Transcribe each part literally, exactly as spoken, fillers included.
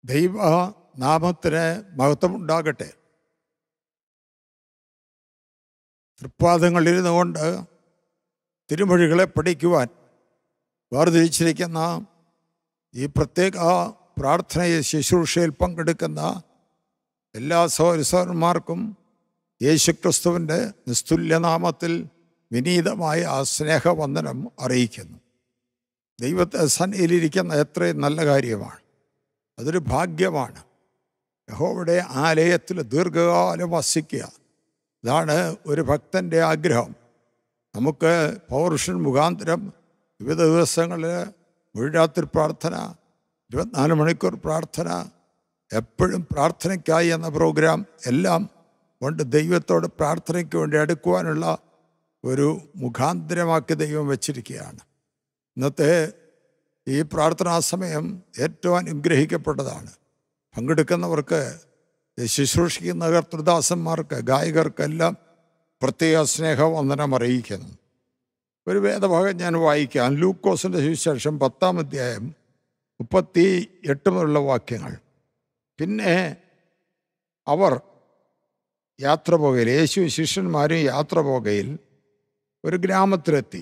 ദൈവ നാമത്തിന് മഹത്വമുണ്ടാകട്ടെ. തൃപ്പാദങ്ങളിരുന്നു കൊണ്ട് തിരുമൊഴികളെ പഠിക്കുവാൻ വേർതിരിച്ചിരിക്കുന്ന ഈ പ്രത്യേക പ്രാർത്ഥനയെ ശുശ്രൂഷയിൽ പങ്കെടുക്കുന്ന എല്ലാ സഹോദരന്മാർക്കും യേശുക്രിസ്തുവിൻ്റെ നിസ്തുല്യനാമത്തിൽ വിനീതമായ ആ സ്നേഹവന്ദനം അറിയിക്കുന്നു. ദൈവത്തെ സന്നിധിയിലിരിക്കുന്ന എത്രയും നല്ല കാര്യമാണ്, അതൊരു ഭാഗ്യമാണ്. യഹോവയുടെ ആലയത്തിൽ ദീർഘകാലം വസിക്കുക, ഇതാണ് ഒരു ഭക്തൻ്റെ ആഗ്രഹം. നമുക്ക് പൗർഷൻ മുഖാന്തരം വിവിധ ദിവസങ്ങളിൽ മുഴുരാത്രി പ്രാർത്ഥന, ഇരുപത്തിനാല് മണിക്കൂർ പ്രാർത്ഥന, എപ്പോഴും പ്രാർത്ഥനയ്ക്കായി എന്ന പ്രോഗ്രാം എല്ലാം കൊണ്ട് ദൈവത്തോട് പ്രാർത്ഥനയ്ക്ക് വേണ്ടി അടുക്കുവാനുള്ള ഒരു മുഖാന്തരമാക്കി ദൈവം വച്ചിരിക്കുകയാണ്. ഇന്നത്തെ ഈ പ്രാർത്ഥനാ സമയം ഏറ്റവും അനുഗ്രഹിക്കപ്പെട്ടതാണ്. പങ്കെടുക്കുന്നവർക്ക്, ശുശ്രൂഷിക്കുന്ന കർത്തൃദാസന്മാർക്ക്, ഗായകർക്കെല്ലാം പ്രത്യേക സ്നേഹവന്ദനം അറിയിക്കുന്നു. ഒരു വേദഭാഗം ഞാൻ വായിക്കാം. ലൂക്കോസിൻ്റെ സുവിശേഷം പത്താം അധ്യായം മുപ്പത്തി എട്ട് മുതലുള്ള വാക്യങ്ങൾ. പിന്നെ അവർ യാത്ര പോകയിൽ, യേശു ശിഷ്യന്മാരും യാത്ര പോകയിൽ ഒരു ഗ്രാമത്തിലെത്തി.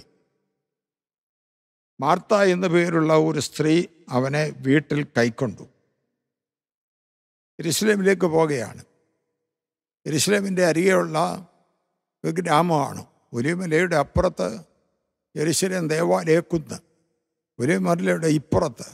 മാർത്ത എന്നു പേരുള്ള ഒരു സ്ത്രീ അവനെ വീട്ടിൽ കൈക്കൊണ്ടു. യെരുശലേമിലേക്ക് പോകുകയാണ്. യെരുശലേമിൻ്റെ അരികെയുള്ള ഒരു ഗ്രാമമാണ്. ഒലിവമലയുടെ അപ്പുറത്ത് യെരുശലേം ദേവാലയക്കുന്ന്, ഒലിവമലയുടെ ഇപ്പുറത്ത്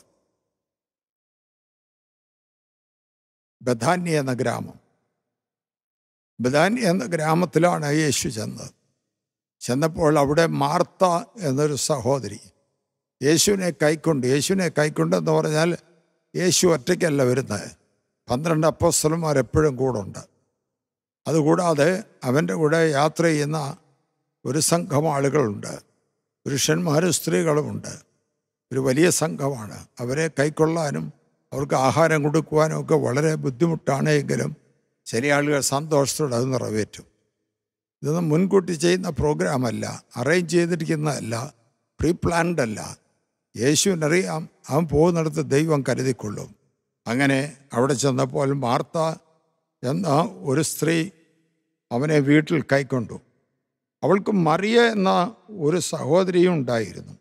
ബഥാന്യ എന്ന ഗ്രാമം. ബഥാന്യ എന്ന ഗ്രാമത്തിലാണ് യേശു ചെന്നത്. ചെന്നപ്പോൾ അവിടെ മാർത്ത എന്നൊരു സഹോദരി യേശുവിനെ കൈക്കൊണ്ട്, യേശുവിനെ കൈക്കൊണ്ടെന്ന് പറഞ്ഞാൽ യേശു ഒറ്റയ്ക്കല്ല വരുന്നത്, പന്ത്രണ്ട് അപ്പോസ്തലന്മാർ എപ്പോഴും കൂടെ ഉണ്ട്. അതുകൂടാതെ അവൻ്റെ കൂടെ യാത്ര ചെയ്യുന്ന ഒരു സംഘം ആളുകളുണ്ട്, പുരുഷന്മാരും സ്ത്രീകളുമുണ്ട്. ഒരു വലിയ സംഘമാണ്. അവരെ കൈക്കൊള്ളാനും അവർക്ക് ആഹാരം കൊടുക്കുവാനും ഒക്കെ വളരെ ബുദ്ധിമുട്ടാണ്. എങ്കിലും ചില ആളുകൾ സന്തോഷത്തോടെ അത് നിറവേറ്റും. ഇതൊന്നും മുൻകൂട്ടി ചെയ്യുന്ന പ്രോഗ്രാമല്ല, അറേഞ്ച് ചെയ്തിരിക്കുന്നതല്ല, പ്രീ പ്ലാൻഡ് അല്ല. യേശുവിനറിയാം അവൻ പോകുന്നിടത്ത് ദൈവം കരുതിക്കൊള്ളും. അങ്ങനെ അവിടെ ചെന്നപ്പോൾ മാർത്ത എന്ന ഒരു സ്ത്രീ അവനെ വീട്ടിൽ കൈക്കൊണ്ടു. അവൾക്ക് മറിയ എന്ന ഒരു സഹോദരിയും ഉണ്ടായിരുന്നു.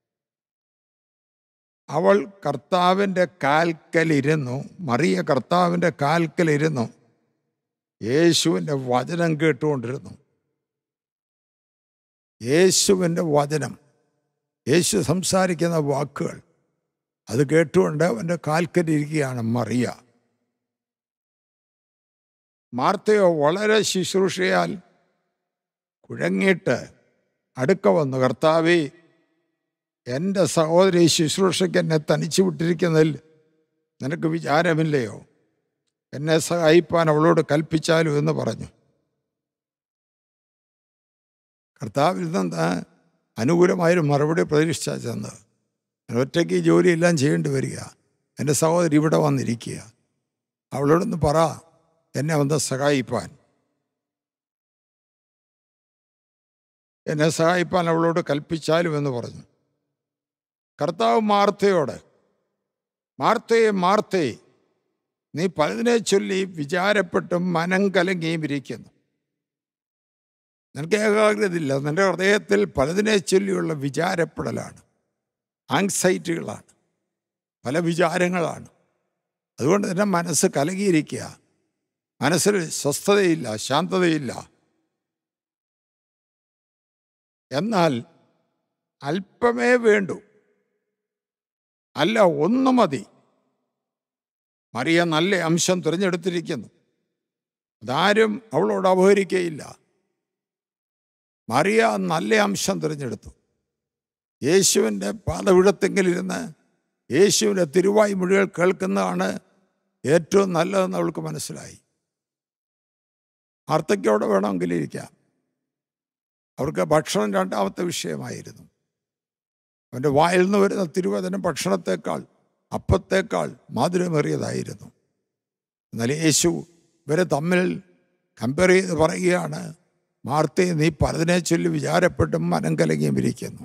അവൾ കർത്താവിൻ്റെ കാൽക്കലിരുന്നു, മറിയ കർത്താവിൻ്റെ കാൽക്കലിരുന്നു യേശുവിൻ്റെ വചനം കേട്ടുകൊണ്ടിരുന്നു. യേശുവിൻ്റെ വചനം, യേശു സംസാരിക്കുന്ന വാക്കുകൾ, അത് കേട്ടുകൊണ്ട് അവൻ്റെ കാൽക്കലിരിക്കുകയാണ് മറിയ. മാർത്തയോ വളരെ ശുശ്രൂഷയാൽ കുഴങ്ങിയിട്ട് അടുക്ക വന്നു, കർത്താവേ, എൻ്റെ സഹോദരി ശുശ്രൂഷയ്ക്ക് എന്നെ തനിച്ചു വിട്ടിരിക്കുന്നതിൽ നിനക്ക് വിചാരമില്ലയോ? എന്നെ സഹായിപ്പാൻ അവളോട് കൽപ്പിച്ചാലോ എന്ന് പറഞ്ഞു. കർത്താവിൽ നിന്ന് അനുകൂലമായൊരു മറുപടി പ്രതീക്ഷിച്ചാൽ ചെന്ന്, ഒറ്റയ്ക്ക് ഈ ജോലിയെല്ലാം ചെയ്യേണ്ടി വരിക, എൻ്റെ സഹോദരി ഇവിടെ വന്നിരിക്കുക, അവളോടൊന്ന് പറ എന്നെ വന്ന് സഹായിപ്പാൻ, എന്നെ സഹായിപ്പാൻ അവളോട് കൽപ്പിച്ചാലും എന്ന് പറഞ്ഞു. കർത്താവ് മാർത്തയോട്, മാർത്തയെ മാർത്തേ, നീ പലതിനെ ചൊല്ലി വിചാരപ്പെട്ടും മനം കലങ്ങിയും ഇരിക്കുന്നു. നിനക്ക് ഏകാഗ്രതയില്ല, നിൻ്റെ ഹൃദയത്തിൽ പലതിനെ ചൊല്ലിയുള്ള വിചാരപ്പെടലാണ്, ആങ്സൈറ്റികളാണ്, പല വിചാരങ്ങളാണ്. അതുകൊണ്ട് തന്നെ മനസ്സ് കലങ്ങിയിരിക്കുക, മനസ്സിൽ സ്വസ്ഥതയില്ല, ശാന്തതയില്ല. എന്നാൽ അല്പമേ വേണ്ടൂ, അല്ല ഒന്ന് മതി. മറിയ നല്ല അംശം തിരഞ്ഞെടുത്തിരിക്കുന്നു, അതാരും അവളോട് അപഹരിക്കുകയില്ല. മറിയ നല്ല അംശം തിരഞ്ഞെടുത്തു. യേശുവിൻ്റെ പാദപീഠത്തെങ്കിലിരുന്ന് യേശുവിൻ്റെ തിരുവായ് മൊഴികൾ കേൾക്കുന്നതാണ് ഏറ്റവും നല്ലതെന്ന് അവൾക്ക് മനസ്സിലായി. മാർത്തയ്ക്കോടെ വേണമെങ്കിൽ ഇരിക്കാം. അവർക്ക് ഭക്ഷണം രണ്ടാമത്തെ വിഷയമായിരുന്നു. അവൻ്റെ വായിൽ നിന്ന് വരുന്ന തിരുവചനം ഭക്ഷണത്തേക്കാൾ, അപ്പത്തേക്കാൾ മാധുര്യമേറിയതായിരുന്നു. എന്നാൽ യേശു ഇവരെ തമ്മിൽ കമ്പയർ ചെയ്ത് പറയുകയാണ്, മാർത്തയെ, നീ പലതിനെ ചൊല്ലി വിചാരപ്പെട്ടും മനം കലങ്ങിയും ഇരിക്കുന്നു.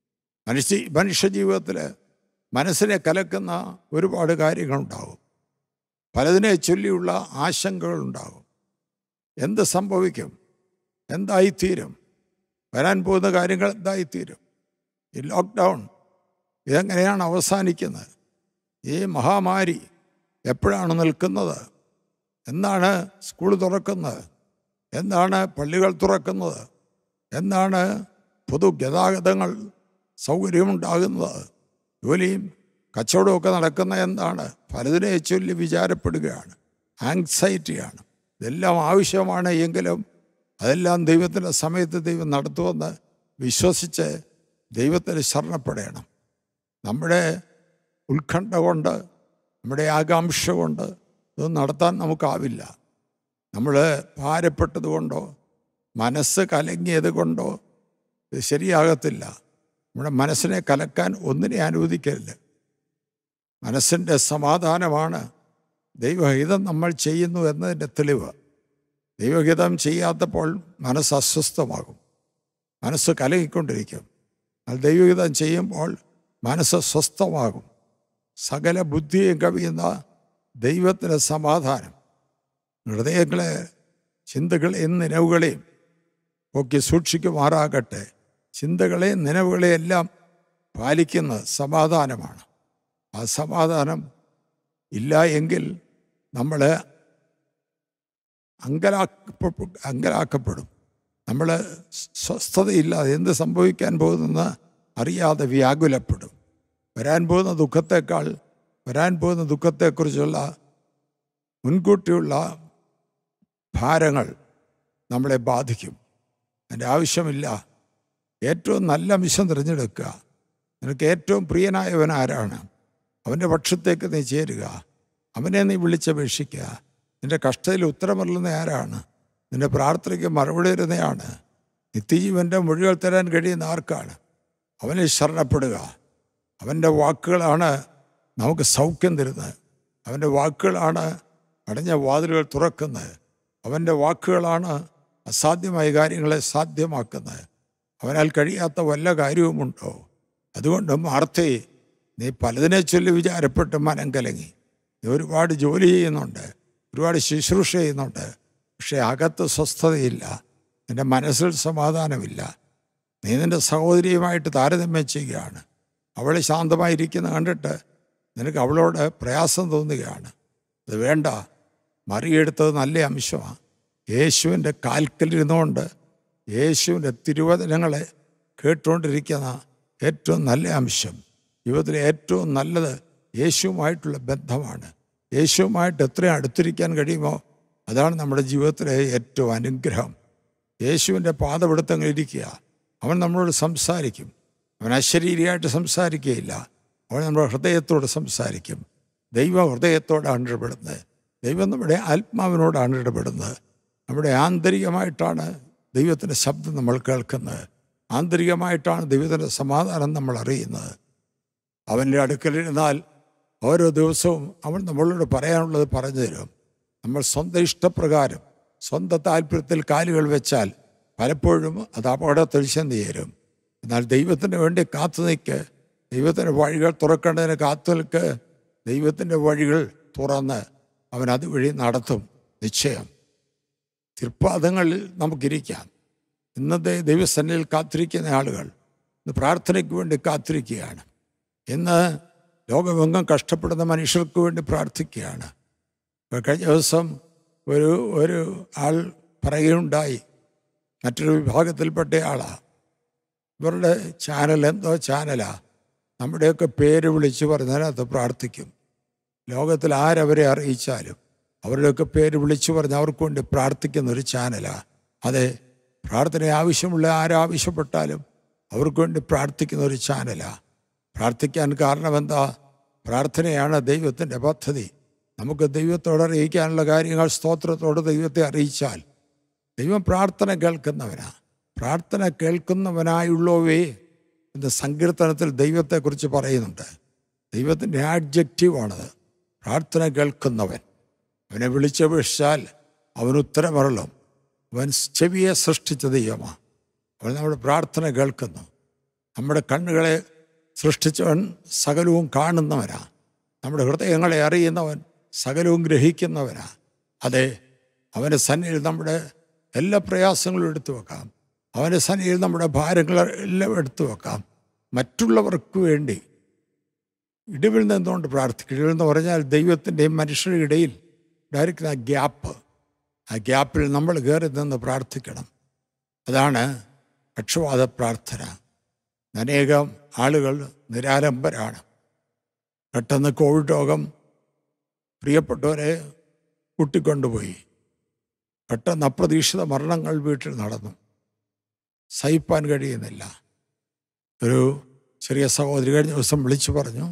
മനുഷ്യ മനുഷ്യ ജീവിതത്തിൽ മനസ്സിനെ കലക്കുന്ന ഒരുപാട് കാര്യങ്ങളുണ്ടാവും. പലതിനെ ചൊല്ലിയുള്ള ആശങ്കകളുണ്ടാകും. എന്ത് സംഭവിക്കും? എന്തായിത്തീരും? വരാൻ പോകുന്ന കാര്യങ്ങൾ എന്തായിത്തീരും? ഈ ലോക്ക്ഡൗൺ ഇതെങ്ങനെയാണ് അവസാനിക്കുന്നത്? ഈ മഹാമാരി എപ്പോഴാണ് നിൽക്കുന്നത്? എന്നാണ് സ്കൂൾ തുറക്കുന്നത്? എന്നാണ് പള്ളികൾ തുറക്കുന്നത്? എന്നാണ് പൊതുഗതാഗതങ്ങൾ സൗകര്യമുണ്ടാകുന്നത്? ജോലിയും കച്ചവടമൊക്കെ നടക്കുന്ന എന്താണ്? പലതിനെ ചൊല്ലി വിചാരപ്പെടുകയാണ്, ആങ്സൈറ്റിയാണ്. ഇതെല്ലാം ആവശ്യമാണ്. എങ്കിലും അതെല്ലാം ദൈവത്തിൻ്റെ സമയത്ത് ദൈവം നടത്തുമെന്ന് വിശ്വസിച്ച് ദൈവത്തിന് ശരണപ്പെടണം. നമ്മുടെ ഉത്കണ്ഠ കൊണ്ട്, നമ്മുടെ ആകാംക്ഷ കൊണ്ട് ഇതൊന്നും നടത്താൻ നമുക്കാവില്ല. നമ്മൾ ഭാരപ്പെട്ടത് കൊണ്ടോ മനസ്സ് കലങ്ങിയത് കൊണ്ടോ ഇത് ശരിയാകത്തില്ല. നമ്മുടെ മനസ്സിനെ കലക്കാൻ ഒന്നിനെ അനുവദിക്കരുത്. മനസ്സിൻ്റെ സമാധാനമാണ് ദൈവഹിതം നമ്മൾ ചെയ്യുന്നു എന്നതിൻ്റെ തെളിവ്. ദൈവഹിതം ചെയ്യാത്തപ്പോൾ മനസ്സ് അസ്വസ്ഥമാകും, മനസ്സ് കലങ്ങിക്കൊണ്ടിരിക്കും. എന്നാൽ ദൈവഹിതം ചെയ്യുമ്പോൾ മനസ്സ് സ്വസ്ഥമാകും. സകല ബുദ്ധിയും കവിയുന്ന ദൈവത്തിൻ്റെ സമാധാനം ഹൃദയങ്ങളെ, ചിന്തകളെയും നിലവുകളെയും ഒക്കെ സൂക്ഷിക്കുമാറാകട്ടെ. ചിന്തകളെയും നിലവുകളെയും എല്ലാം പാലിക്കുന്ന സമാധാനമാണ്. ആ സമാധാനം ഇല്ല എങ്കിൽ നമ്മൾ അങ്കലാക്ക അങ്കലാക്കപ്പെടും. നമ്മൾ സ്വസ്ഥതയില്ലാതെ എന്ത് സംഭവിക്കാൻ പോകുന്നെന്ന് അറിയാതെ വ്യാകുലപ്പെടും. വരാൻ പോകുന്ന ദുഃഖത്തേക്കാൾ വരാൻ പോകുന്ന ദുഃഖത്തെക്കുറിച്ചുള്ള മുൻകൂട്ടിയുള്ള ഭാരങ്ങൾ നമ്മളെ ബാധിക്കും. അതിൻ്റെ ആവശ്യമില്ല. ഏറ്റവും നല്ല മിഷൻ തിരഞ്ഞെടുക്കുക. നിനക്ക് ഏറ്റവും പ്രിയനായവൻ ആരാണ്? അവൻ്റെ പക്ഷത്തേക്ക് നീ ചേരുക. അവനെ നീ വിളിച്ചപേക്ഷിക്കുക. നിൻ്റെ കഷ്ടതയിൽ ഉത്തരമറിയുന്ന ആരാണ്? നിൻ്റെ പ്രാർത്ഥനയ്ക്ക് മറുപടി തരുന്നതാണ്. നിത്യജീവൻ്റെ മൊഴികൾ തരാൻ കഴിയുന്ന ആർക്കാണ്? അവനെ ശരണപ്പെടുക. അവൻ്റെ വാക്കുകളാണ് നമുക്ക് സൗഖ്യം തരുന്നത്. അവൻ്റെ വാക്കുകളാണ് അടഞ്ഞ വാതിലുകൾ തുറക്കുന്നത്. അവൻ്റെ വാക്കുകളാണ് അസാധ്യമായ കാര്യങ്ങളെ സാധ്യമാക്കുന്നത്. അവനാൽ കഴിയാത്ത വല്ല കാര്യവുമുണ്ടോ? അതുകൊണ്ട് മാർത്തേ, നീ പലതിനെ ചൊല്ലി വിചാരപ്പെട്ട് മനം കലങ്ങി. നീ ഒരുപാട് ജോലി ചെയ്യുന്നുണ്ട്, ഒരുപാട് ശുശ്രൂഷ ചെയ്യുന്നുണ്ട്, പക്ഷേ അകത്ത് സ്വസ്ഥതയില്ല, നിൻ്റെ മനസ്സിൽ സമാധാനമില്ല. നീ നിൻ്റെ സഹോദരിയുമായിട്ട് താരതമ്യം ചെയ്യുകയാണ്. അവൾ ശാന്തമായിരിക്കുന്ന കണ്ടിട്ട് നിനക്ക് അവളോട് പ്രയാസം തോന്നുകയാണ്. അത് വേണ്ട. മറിയെടുത്തത് നല്ല അംശമാണ്. യേശുവിൻ്റെ കാൽക്കലിരുന്നുകൊണ്ട് യേശുവിൻ്റെ തിരുവചനങ്ങളെ കേട്ടുകൊണ്ടിരിക്കുന്ന ഏറ്റവും നല്ല അംശം, ജീവിതത്തിലെ ഏറ്റവും നല്ലത് യേശുവുമായിട്ടുള്ള ബന്ധമാണ്. യേശുവുമായിട്ട് എത്രയും അടുത്തിരിക്കാൻ കഴിയുമോ അതാണ് നമ്മുടെ ജീവിതത്തിലെ ഏറ്റവും അനുഗ്രഹം. യേശുവിൻ്റെ പാദപിടുത്തങ്ങളിരിക്കുക. അവൻ നമ്മളോട് സംസാരിക്കും. അവൻ അശരീരിയായിട്ട് സംസാരിക്കുകയില്ല. അവൻ നമ്മുടെ ഹൃദയത്തോട് സംസാരിക്കും. ദൈവം ഹൃദയത്തോടാണ് ഇടപെടുന്നത്. ദൈവം നമ്മുടെ ആത്മാവിനോടാണ് ഇടപെടുന്നത്. നമ്മുടെ ആന്തരികമായിട്ടാണ് ദൈവത്തിൻ്റെ ശബ്ദം നമ്മൾ കേൾക്കുന്നത്. ആന്തരികമായിട്ടാണ് ദൈവത്തിൻ്റെ സമാധാനം നമ്മൾ അറിയുന്നത്. അവൻ്റെ അടുക്കലിരുന്നാൽ ഓരോ ദിവസവും അവൻ നമ്മളോട് പറയാനുള്ളത് പറഞ്ഞു തരും. നമ്മൾ സ്വന്തം ഇഷ്ടപ്രകാരം സ്വന്തം താല്പര്യത്തിൽ കാലുകൾ വെച്ചാൽ പലപ്പോഴും അത് അപകടത്തിൽ ചെന്ന് ചേരും. എന്നാൽ ദൈവത്തിന് വേണ്ടി കാത്തു നിൽക്ക്. ദൈവത്തിൻ്റെ വഴികൾ തുറക്കേണ്ടതിന് കാത്തു നിൽക്ക്. ദൈവത്തിൻ്റെ വഴികൾ തുറന്ന് അവൻ അതുവഴി നടത്തും. നിശ്ചയം തൃപ്പാദങ്ങളിൽ നമുക്കിരിക്കാം. ഇന്നത്തെ ദൈവസന്നിധിയിൽ കാത്തിരിക്കുന്ന ആളുകൾ ഇന്ന് പ്രാർത്ഥനയ്ക്ക് വേണ്ടി കാത്തിരിക്കുകയാണ്. ഇന്ന് ലോകമെങ്ങും കഷ്ടപ്പെടുന്ന മനുഷ്യർക്ക് വേണ്ടി പ്രാർത്ഥിക്കുകയാണ്. കഴിഞ്ഞ ദിവസം ഒരു ഒരു ആൾ പറയുകയുണ്ടായി, മറ്റൊരു വിഭാഗത്തിൽപ്പെട്ട ആളാണ്. ഇവരുടെ ചാനൽ എന്തോ ചാനലാണ്. നമ്മുടെയൊക്കെ പേര് വിളിച്ച് പറഞ്ഞതിനകത്ത് പ്രാർത്ഥിക്കും. ലോകത്തിൽ ആരവരെ അറിയിച്ചാലും അവരുടെയൊക്കെ പേര് വിളിച്ചു പറഞ്ഞ് അവർക്ക് വേണ്ടി പ്രാർത്ഥിക്കുന്നൊരു ചാനലാണ്. അതെ, പ്രാർത്ഥന ആവശ്യമുള്ള ആരാവശ്യപ്പെട്ടാലും അവർക്ക് വേണ്ടി പ്രാർത്ഥിക്കുന്ന ഒരു ചാനലാണ്. പ്രാർത്ഥിക്കാൻ കാരണം എന്താ? പ്രാർത്ഥനയാണ് ദൈവത്തിൻ്റെ പദ്ധതി. നമുക്ക് ദൈവത്തോട് അറിയിക്കാനുള്ള കാര്യങ്ങൾ സ്തോത്രത്തോട് ദൈവത്തെ അറിയിച്ചാൽ ദൈവം പ്രാർത്ഥന കേൾക്കുന്നവനാണ്. പ്രാർത്ഥന കേൾക്കുന്നവനായുള്ളവേ എന്ന സങ്കീർത്തനത്തിൽ ദൈവത്തെക്കുറിച്ച് പറയുന്നുണ്ട്. ദൈവത്തിൻ്റെ ആഡ്ജക്റ്റീവാണത്. പ്രാർത്ഥന കേൾക്കുന്നവൻ. അവനെ വിളിച്ചപേക്ഷിച്ചാൽ അവൻ ഉത്തരമരുളും. അവൻ ചെവിയെ സൃഷ്ടിച്ച ദൈവമാണ്. അവൻ നമ്മുടെ പ്രാർത്ഥന കേൾക്കുന്നു. നമ്മുടെ കണ്ണുകളെ സൃഷ്ടിച്ചവൻ സകലവും കാണുന്നവനാണ്. നമ്മുടെ ഹൃദയങ്ങളെ അറിയുന്നവൻ സകലവും ഗ്രഹിക്കുന്നവനാ. അതെ, അവൻ്റെ സന്നിധിയിൽ നമ്മുടെ എല്ലാ പ്രയാസങ്ങളും എടുത്തു വെക്കാം. അവൻ്റെ സന്നിധിയിൽ നമ്മുടെ ഭാരങ്ങളെല്ലാം എടുത്തു വെക്കാം. മറ്റുള്ളവർക്ക് വേണ്ടി ഇടിവിൽ നിന്നുകൊണ്ട് പ്രാർത്ഥിക്കുക. ഇടിവെന്ന് പറഞ്ഞാൽ ദൈവത്തിൻ്റെയും മനുഷ്യരുടെ ഇടയിൽ ഉണ്ടായിരിക്കുന്ന ആ ഗ്യാപ്പ്, ആ ഗ്യാപ്പിൽ നമ്മൾ കയറി നിന്ന് പ്രാർത്ഥിക്കണം. അതാണ് പക്ഷപാത പ്രാർത്ഥന. അനേകം ആളുകൾ നിരാലംബരാണ്. പെട്ടെന്ന് കോവിഡ് രോഗം പ്രിയപ്പെട്ടവരെ കൂട്ടിക്കൊണ്ടുപോയി. പെട്ടെന്ന് അപ്രതീക്ഷിത മരണങ്ങൾ വീട്ടിൽ നടന്നു. സഹിപ്പാൻ കഴിയുന്നില്ല. ഒരു ചെറിയ സഹോദരി കഴിഞ്ഞ ദിവസം വിളിച്ചു പറഞ്ഞു,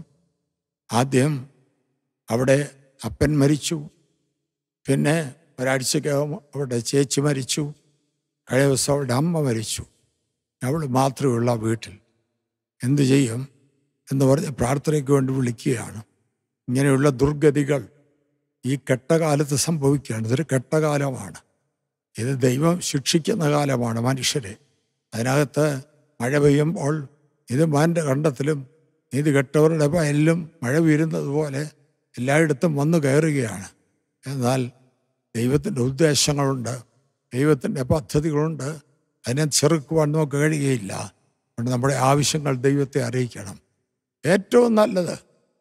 ആദ്യം അവിടെ അപ്പൻ മരിച്ചു, പിന്നെ ഒരാഴ്ചക്കകം അവിടെ ചേച്ചി മരിച്ചു, കഴിഞ്ഞ ദിവസം അവളുടെ അമ്മ മരിച്ചു, അവൾ മാത്രമേ ഉള്ള വീട്ടിൽ. എന്തു ചെയ്യും എന്ന് പറഞ്ഞ് പ്രാർത്ഥനയ്ക്ക് വേണ്ടി വിളിക്കുകയാണ്. ഇങ്ങനെയുള്ള ദുർഗതികൾ ഈ കെട്ടകാലത്ത് സംഭവിക്കുകയാണ്. ഇതൊരു കെട്ടകാലമാണ്. ഇത് ദൈവം ശിക്ഷിക്കുന്ന കാലമാണ് മനുഷ്യരെ. അതിനകത്ത് മഴ പെയ്യുമ്പോൾ ഇത് മാൻ്റെ കണ്ടത്തിലും നീതി കെട്ടവരുടെ വയലിലും മഴ വീഴുന്നത് പോലെ എല്ലായിടത്തും വന്നു കയറുകയാണ്. എന്നാൽ ദൈവത്തിൻ്റെ ഉദ്ദേശങ്ങളുണ്ട്, ദൈവത്തിൻ്റെ പദ്ധതികളുണ്ട്. അതിനെ ചെറുക്കുവാൻ നമുക്ക് കഴിയുകയില്ല. അതുകൊണ്ട് നമ്മുടെ ആവശ്യങ്ങൾ ദൈവത്തെ അറിയിക്കണം. ഏറ്റവും നല്ലത്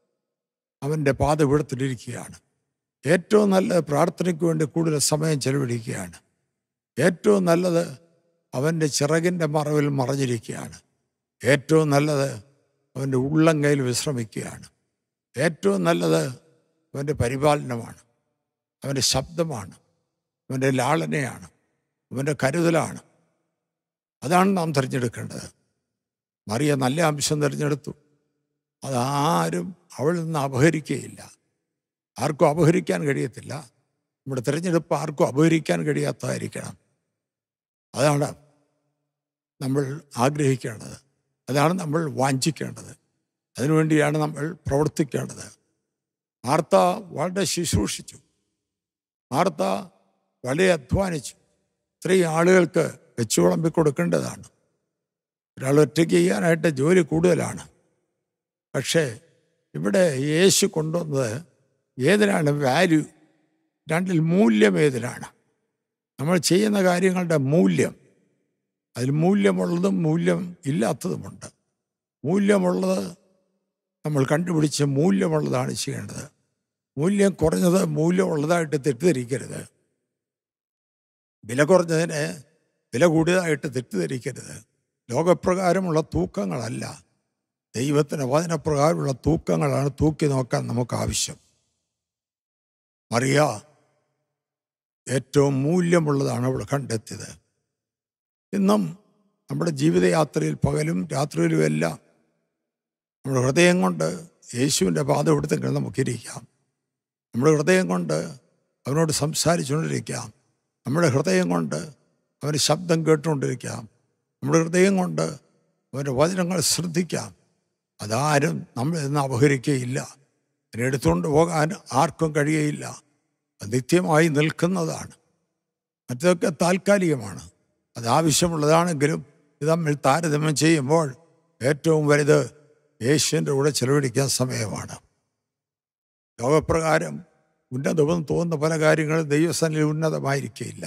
അവൻ്റെ പാദപീഠത്തിലിരിക്കുകയാണ്. ഏറ്റവും നല്ലത് പ്രാർത്ഥനയ്ക്ക് വേണ്ടി കൂടുതൽ സമയം ചെലവഴിക്കുകയാണ്. ഏറ്റവും നല്ലത് അവൻ്റെ ചിറകിൻ്റെ മറവിൽ മറഞ്ഞിരിക്കുകയാണ്. ഏറ്റവും നല്ലത് അവൻ്റെ ഉള്ളങ്കയിൽ വിശ്രമിക്കുകയാണ്. ഏറ്റവും നല്ലത് അവൻ്റെ പരിപാലനമാണ്, അവൻ്റെ ശബ്ദമാണ്, അവൻ്റെ ലാളനയാണ്, അവൻ്റെ കരുതലാണ്. അതാണ് നാം തിരഞ്ഞെടുക്കേണ്ടത്. മറിയ നല്ല അംശം തിരഞ്ഞെടുത്തു. അതാരും അവളിൽ നിന്ന് അപഹരിക്കുകയില്ല. ആർക്കും അപഹരിക്കാൻ കഴിയത്തില്ല. നമ്മുടെ തിരഞ്ഞെടുപ്പ് ആർക്കും അപഹരിക്കാൻ കഴിയാത്തതായിരിക്കണം. അതാണ് നമ്മൾ ആഗ്രഹിക്കേണ്ടത്. അതാണ് നമ്മൾ വാഞ്ചിക്കേണ്ടത്. അതിനുവേണ്ടിയാണ് നമ്മൾ പ്രവർത്തിക്കേണ്ടത്. മാർത്ത വളരെ ശുശ്രൂഷിച്ചു. മാർത്ത വളരെ അധ്വാനിച്ചു. ഇത്രയും ആളുകൾക്ക് വെച്ചു വിളമ്പി കൊടുക്കേണ്ടതാണ്. ഒരാൾ ഒറ്റയ്ക്ക് ചെയ്യാനായിട്ട് ജോലി കൂടുതലാണ്. പക്ഷേ ഇവിടെ യേശു കൊണ്ടുവന്നത് ഏതിനാണ് വാല്യൂ? രണ്ടിൽ മൂല്യം ഏതിനാണ്? നമ്മൾ ചെയ്യുന്ന കാര്യങ്ങളുടെ മൂല്യം. അതിൽ മൂല്യമുള്ളതും മൂല്യം ഇല്ലാത്തതുമുണ്ട്. മൂല്യമുള്ളത് നമ്മൾ കണ്ടുപിടിച്ച് മൂല്യമുള്ളതാണ് ചെയ്യേണ്ടത്. മൂല്യം കുറഞ്ഞത് മൂല്യമുള്ളതായിട്ട് തെറ്റിദ്ധരിക്കരുത്. വില കുറഞ്ഞതിനെ വില കൂടിയതായിട്ട് തെറ്റിദ്ധരിക്കരുത്. ലോകപ്രകാരമുള്ള തൂക്കങ്ങളല്ല, ദൈവത്തിൻ്റെ വചനപ്രകാരമുള്ള തൂക്കങ്ങളാണ് തൂക്കി നോക്കാൻ നമുക്ക് ആവശ്യം. മറിയ ഏറ്റവും മൂല്യമുള്ളതാണ് അവൾ കണ്ടെത്തിയത്. ഇന്നും നമ്മുടെ ജീവിതയാത്രയിൽ പകലും രാത്രിയിലും എല്ലാം നമ്മുടെ ഹൃദയം കൊണ്ട് യേശുവിൻ്റെ പാദപീഠത്തിൽ നമുക്കിരിക്കാം. നമ്മുടെ ഹൃദയം കൊണ്ട് അവനോട് സംസാരിച്ചുകൊണ്ടിരിക്കാം. നമ്മുടെ ഹൃദയം കൊണ്ട് അവൻ്റെ ശബ്ദം കേട്ടുകൊണ്ടിരിക്കാം. നമ്മുടെ ഹൃദയം കൊണ്ട് അവൻ്റെ വചനങ്ങൾ ശ്രദ്ധിക്കാം. അതാരും നമ്മളിൽ നിന്ന് അപഹരിക്കുകയില്ല. അതിനെ എടുത്തുകൊണ്ട് പോകാൻ ആർക്കും കഴിയുകയില്ല. അത് നിത്യമായി നിൽക്കുന്നതാണ്. മറ്റതൊക്കെ താൽക്കാലികമാണ്. അത് ആവശ്യമുള്ളതാണെങ്കിലും ഇത് തമ്മിൽ താരതമ്യം ചെയ്യുമ്പോൾ ഏറ്റവും വലുത് യേശുവിൻ്റെ കൂടെ ചെലവഴിക്കാൻ സമയമാണ്. ലോകപ്രകാരം ഉന്നതമെന്ന് തോന്നുന്ന പല കാര്യങ്ങളും ദൈവസന്നിധിയിൽ ഉന്നതമായിരിക്കുകയില്ല.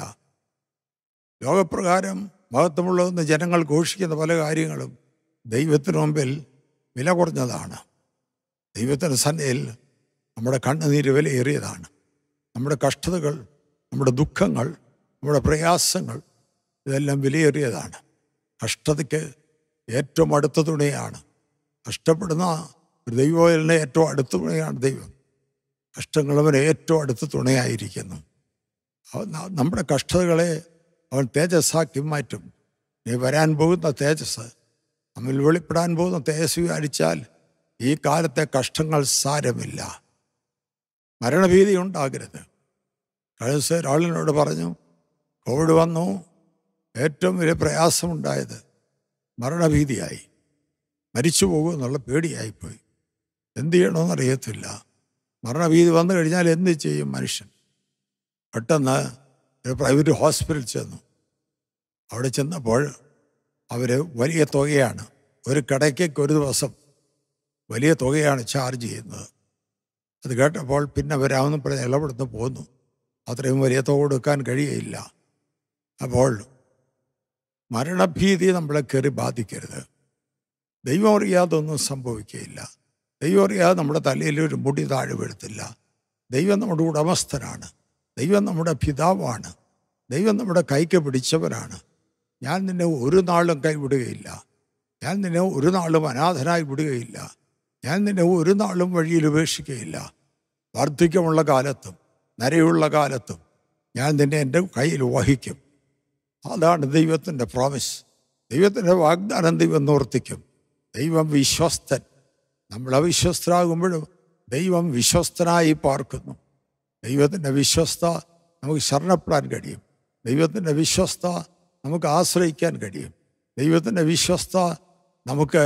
ലോകപ്രകാരം മഹത്വമുള്ളതെന്ന് ജനങ്ങൾ ഘോഷിക്കുന്ന പല കാര്യങ്ങളും ദൈവത്തിന് മുമ്പിൽ വില കുറഞ്ഞതാണ്. ദൈവത്തിൻ്റെ സന്നിധിയിൽ നമ്മുടെ കണ്ണുനീര് വിലയേറിയതാണ്. നമ്മുടെ കഷ്ടതകൾ, നമ്മുടെ ദുഃഖങ്ങൾ, നമ്മുടെ പ്രയാസങ്ങൾ ഇതെല്ലാം വിലയേറിയതാണ്. കഷ്ടതയ്ക്ക് ഏറ്റവും അടുത്ത തുണയാണ്. കഷ്ടപ്പെടുന്ന ഒരു ദൈവത്തിന് ഏറ്റവും അടുത്ത തുണയാണ് ദൈവം. കഷ്ടങ്ങളവന് ഏറ്റവും അടുത്ത തുണയായിരിക്കുന്നു. നമ്മുടെ കഷ്ടതകളെ അവൻ തേജസ്സാക്കി മാറ്റും. നീ വരാൻ പോകുന്ന തേജസ്, നമ്മിൽ വെളിപ്പെടാൻ പോകുന്ന തേജസ് വിചാരിച്ചാൽ ഈ കാലത്തെ കഷ്ടങ്ങൾ സാരമില്ല. മരണഭീതി ഉണ്ടാകരുത്. കഴിഞ്ഞ ദിവസം ഒരാളിനോട് പറഞ്ഞു, കോവിഡ് വന്നു, ഏറ്റവും വലിയ പ്രയാസമുണ്ടായത് മരണഭീതിയായി. മരിച്ചു പോകുമെന്നുള്ള പേടിയായിപ്പോയി. എന്തു ചെയ്യണമെന്നറിയത്തില്ല. മരണഭീതി വന്നു കഴിഞ്ഞാൽ എന്ത് ചെയ്യും മനുഷ്യൻ? പെട്ടെന്ന് ഒരു പ്രൈവറ്റ് ഹോസ്പിറ്റലിൽ ചെന്നു. അവിടെ ചെന്നപ്പോൾ അവർ വലിയ തുകയാണ്, ഒരു കിടക്കയ്ക്ക് ഒരു ദിവസം വലിയ തുകയാണ് ചാർജ് ചെയ്യുന്നത്. അത് കേട്ടപ്പോൾ പിന്നെ വരാമെന്ന് പറഞ്ഞ് ഇളപെടുന്ന് പോന്നു. അത്രയും വലിയ തുക കൊടുക്കാൻ കഴിയയില്ല. അപ്പോൾ മരണഭീതി നമ്മളെ കയറി ബാധിക്കരുത്. ദൈവം അറിയാതെ ഒന്നും സംഭവിക്കുകയില്ല. ദൈവം അറിയാതെ നമ്മുടെ തലയിൽ ഒരു മുടി താഴെ വീഴത്തില്ല. ദൈവം നമ്മുടെ ഉടമസ്ഥനാണ്. ദൈവം നമ്മുടെ പിതാവാണ്. ദൈവം നമ്മുടെ കൈക്ക് പിടിച്ചവനാണ്. ഞാൻ നിന്നെ ഒരു നാളും കൈവിടുകയില്ല. ഞാൻ നിന്നെ ഒരു നാളും അനാഥനായി വിടുകയില്ല. ഞാൻ നിന്നെ ഒരു നാളും വഴിയിൽ ഉപേക്ഷിക്കുകയില്ല. വാർദ്ധക്യമുള്ള കാലത്തും നരയുള്ള കാലത്തും ഞാൻ നിന്നെ എൻ്റെ കയ്യിൽ വഹിക്കും. അതാണ് ദൈവത്തിൻ്റെ പ്രോമിസ്. ദൈവത്തിൻ്റെ വാഗ്ദാനം ദൈവം നിവർത്തിക്കും. ദൈവം വിശ്വസ്തൻ. നമ്മൾ അവിശ്വസ്തരാകുമ്പോഴും ദൈവം വിശ്വസ്തനായി പാർക്കുന്നു. ദൈവത്തിൻ്റെ വിശ്വസ്ത നമുക്ക് ശരണപ്പെടാൻ കഴിയും. ദൈവത്തിൻ്റെ വിശ്വസ്ത നമുക്ക് ആശ്രയിക്കാൻ കഴിയും. ദൈവത്തിൻ്റെ വിശ്വസ്ത നമുക്ക്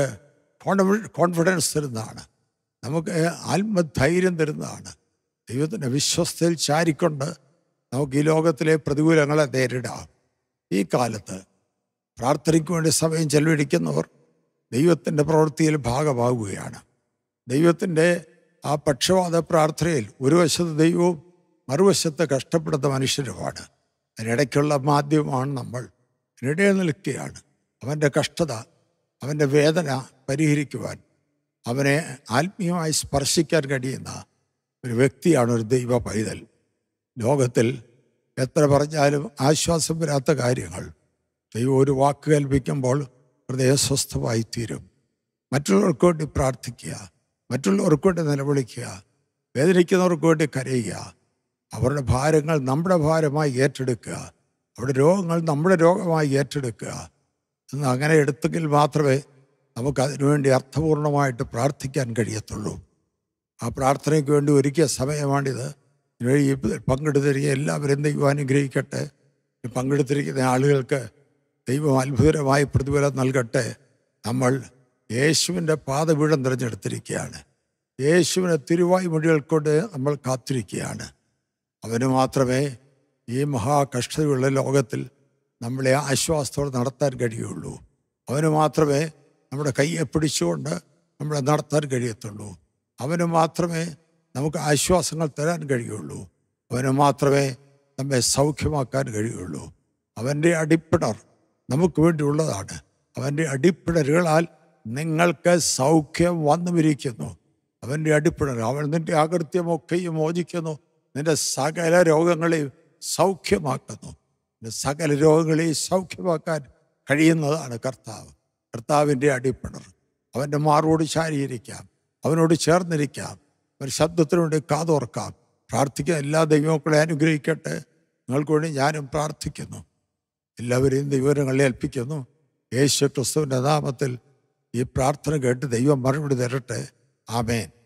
കോൺഫിഡൻസ് തരുന്നതാണ്. നമുക്ക് ആത്മധൈര്യം തരുന്നതാണ്. ദൈവത്തിൻ്റെ വിശ്വസ്തയിൽ ചാരിക്കൊണ്ട് നമുക്ക് ഈ ലോകത്തിലെ പ്രതികൂലങ്ങളെ നേരിടാം. ഈ കാലത്ത് പ്രാർത്ഥനയ്ക്ക് വേണ്ടി സമയം ചെലവഴിക്കുന്നവർ ദൈവത്തിൻ്റെ പ്രവൃത്തിയിൽ ഭാഗമാകുകയാണ്. ദൈവത്തിൻ്റെ ആ പക്ഷപാത പ്രാർത്ഥനയിൽ ഒരു വശത്ത് ദൈവവും മറുവശത്ത് കഷ്ടപ്പെടുന്ന മനുഷ്യരുമാണ്. അതിനിടയ്ക്കുള്ള മാധ്യമമാണ് നമ്മൾ. അതിനിടയിൽ നിൽക്കുകയാണ്. അവൻ്റെ കഷ്ടത, അവൻ്റെ വേദന പരിഹരിക്കുവാൻ, അവനെ ആത്മീയമായി സ്പർശിക്കാൻ കഴിയുന്ന ഒരു വ്യക്തിയാണ് ഒരു ദൈവ പൈതൽ. ലോകത്തിൽ എത്ര പറഞ്ഞാലും ആശ്വാസം വരാത്ത കാര്യങ്ങൾ ദൈവം ഒരു വാക്ക് കൽപ്പിക്കുമ്പോൾ ഹൃദയസ്വസ്ഥമായിത്തീരും. മറ്റുള്ളവർക്ക് വേണ്ടി പ്രാർത്ഥിക്കുക, മറ്റുള്ളവർക്ക് വേണ്ടി നിലവിളിക്കുക, വേദനിക്കുന്നവർക്ക് വേണ്ടി കരയുക, അവരുടെ ഭാരങ്ങൾ നമ്മുടെ ഭാരമായി ഏറ്റെടുക്കുക, അവരുടെ രോഗങ്ങൾ നമ്മുടെ രോഗമായി ഏറ്റെടുക്കുക എന്ന് അങ്ങനെ എടുത്തെങ്കിൽ മാത്രമേ നമുക്കതിനുവേണ്ടി അർത്ഥപൂർണമായിട്ട് പ്രാർത്ഥിക്കാൻ കഴിയത്തുള്ളൂ. ആ പ്രാർത്ഥനയ്ക്ക് വേണ്ടി ഒരുക്കിയ സമയമാണിത്. ഈ പങ്കെടുത്തിരിക്കുന്ന എല്ലാവരും ദൈവം അനുഗ്രഹിക്കട്ടെ. പങ്കെടുത്തിരിക്കുന്ന ആളുകൾക്ക് ദൈവം അത്ഭുതകരമായ പ്രതിഫലം നൽകട്ടെ. നമ്മൾ യേശുവിൻ്റെ പാദപീഠം തിരഞ്ഞെടുത്തിരിക്കുകയാണ്. യേശുവിനെ തിരുവായ് മൊഴികൾ കൊണ്ട് നമ്മൾ കാത്തിരിക്കുകയാണ്. അവന് മാത്രമേ ഈ മഹാകഷ്ടതയുള്ള ലോകത്തിൽ നമ്മളെ ആശ്വാസത്തോടെ നടത്താൻ കഴിയുള്ളൂ. അവന് മാത്രമേ നമ്മുടെ കയ്യെ പിടിച്ചുകൊണ്ട് നമ്മളെ നടത്താൻ കഴിയത്തുള്ളൂ. അവന് മാത്രമേ നമുക്ക് ആശ്വാസങ്ങൾ തരാൻ കഴിയുള്ളൂ. അവന് മാത്രമേ നമ്മെ സൗഖ്യമാക്കാൻ കഴിയുള്ളൂ. അവൻ്റെ അടിപ്പിണർ നമുക്ക് വേണ്ടിയുള്ളതാണ്. അവൻ്റെ അടിപ്പിണരുകളാൽ നിങ്ങൾക്ക് സൗഖ്യം വന്നുമിരിക്കുന്നു. അവൻ്റെ അടിപ്പിണർ, അവൻ നിൻ്റെ അകൃത്യമൊക്കെയും മോചിക്കുന്നു, നിൻ്റെ സകല രോഗങ്ങളെയും സൗഖ്യമാക്കുന്നു. നിൻ്റെ സകല രോഗങ്ങളെയും സൗഖ്യമാക്കാൻ കഴിയുന്നതാണ് കർത്താവ്. കർത്താവിൻ്റെ അടിപ്പിണർ. അവൻ്റെ മാറോട് ചാരിയിരിക്കാം, അവനോട് ചേർന്നിരിക്കാം, ഒരു ശബ്ദത്തിനു വേണ്ടി കാതോർക്കാം. പ്രാർത്ഥിക്കാൻ എല്ലാ ദൈവമക്കളെ അനുഗ്രഹിക്കട്ടെ. നിങ്ങൾക്ക് വേണ്ടി ഞാനും പ്രാർത്ഥിക്കുന്നു. എല്ലാവരെയും ദൈവങ്ങളെ ഏൽപ്പിക്കുന്നു. യേശു ക്രിസ്തുവിൻ്റെ നാമത്തിൽ ഈ പ്രാർത്ഥന കേട്ട് ദൈവം മറുപടി തരട്ടെ. ആമേൻ.